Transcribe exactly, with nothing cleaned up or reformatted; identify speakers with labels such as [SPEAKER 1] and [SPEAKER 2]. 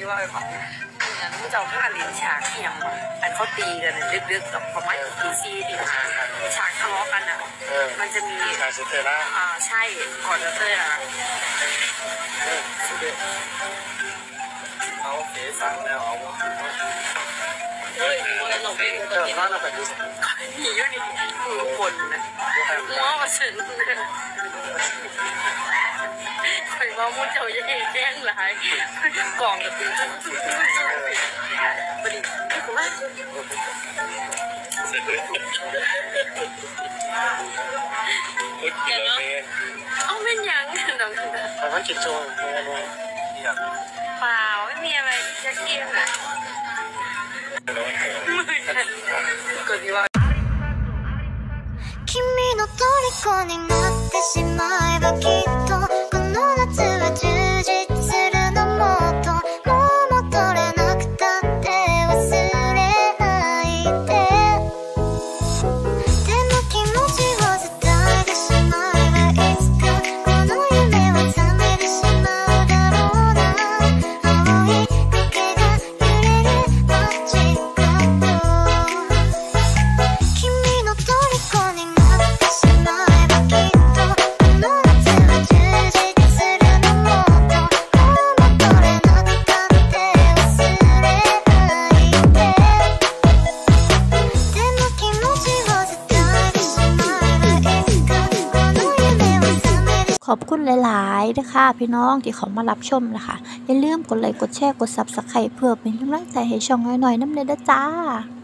[SPEAKER 1] ที่ว่าแบบงั้นผู้เจ้าผ้าลิ้นฉากเทียมอันเขาตีกันดึกๆกับประมาณตีซีตีห้าฉากทะเลาะกันอ่ะมันจะมี
[SPEAKER 2] ฉากสุดเท่ละ
[SPEAKER 1] อ่าใช่ก่อนจะเตยอ่ะ
[SPEAKER 2] เอาเก๋สั่งแล้วเอา
[SPEAKER 1] เฮ้ยหลงไป
[SPEAKER 2] เติมน้ำไปดู
[SPEAKER 1] หนีอยู่นี่มือคนนะมัวมาสึงคอยว่ามุ้งเจ้าจะแจ้งหลายกล่องกับตีจุ๊บจุ๊บจุ๊บจุ๊บประเดี๋ยวคุณว่า
[SPEAKER 2] เสร็จเลย
[SPEAKER 1] เดี๋ยวเนาะเอาเป็นยังน้อง
[SPEAKER 2] แต่ว่ากินโจ้
[SPEAKER 1] เปล่าไม่มีอะไรจะเกี่ยวนะกดที่ว่า
[SPEAKER 3] 君の虜になってしまえばきっとこの夏は充実するのもっともう戻れなくたって忘れないででも気持ちを伝えてしまえばいつかこの夢は覚めてしまうだろうな青い苔が揺れる街角君の虜になってしまえばきっとこの夏は充実するのもっともう戻れなくたって忘れないででも気持ちを伝えてしまえばいつかこの夢は覚める
[SPEAKER 4] ขอบคุณหลายๆนะคะพี่น้องที่เขามารับชมนะคะอย่าลืมกดไลค์กดแชร์กดซับสไครป์เพื่อเป็นกำลังใจให้ช่องน้อยๆน้ำเนยด้วยจ้า